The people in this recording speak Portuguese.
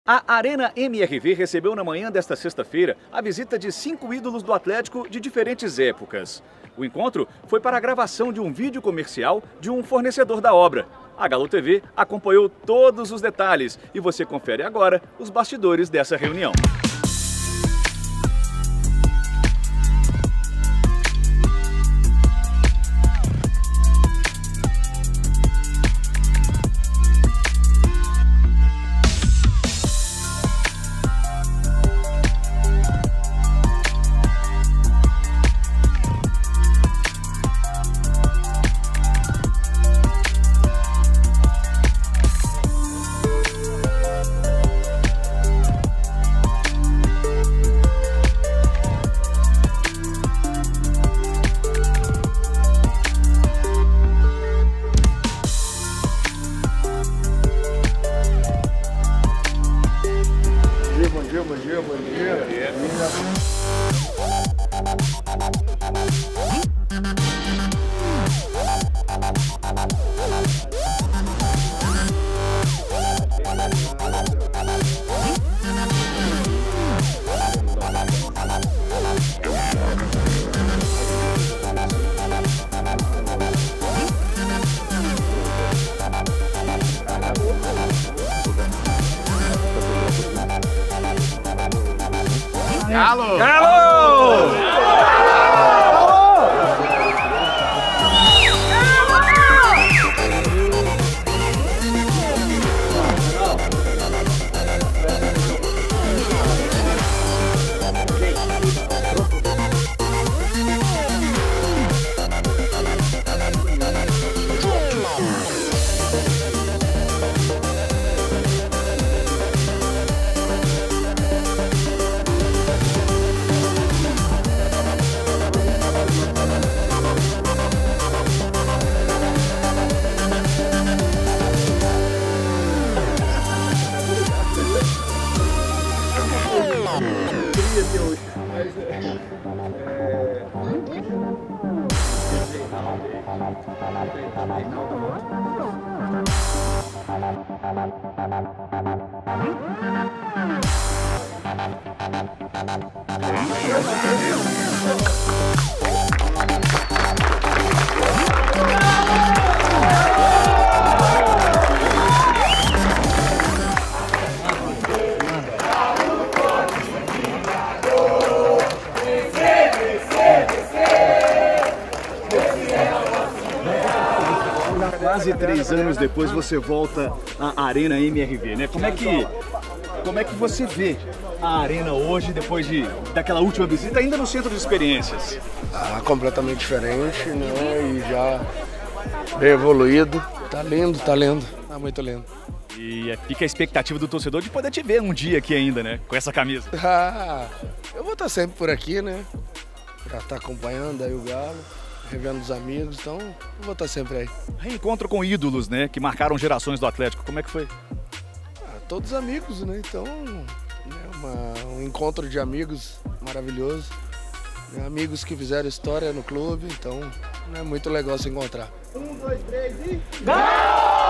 A Arena MRV recebeu na manhã desta sexta-feira a visita de 5 ídolos do Atlético de diferentes épocas. O encontro foi para a gravação de um vídeo comercial de um fornecedor da obra. A Galo TV acompanhou todos os detalhes e você confere agora os bastidores dessa reunião. Bom dia. Galo! Galo! Quase 3 anos depois você volta à Arena MRV, né? Como é que você vê a Arena hoje, depois daquela última visita, ainda no centro de experiências? Completamente diferente, né? E já bem evoluído. Tá lindo, tá muito lindo. E fica a expectativa do torcedor de poder te ver um dia aqui ainda, né? Com essa camisa. Eu vou estar sempre por aqui, né? Pra estar acompanhando aí o Galo, revendo os amigos, então eu vou estar sempre aí. Reencontro com ídolos, né? Que marcaram gerações do Atlético. Como é que foi? Todos amigos, né? Então, um encontro de amigos maravilhoso. Né? Amigos que fizeram história no clube, então é muito legal se encontrar. 1, 2, 3 e... Galo!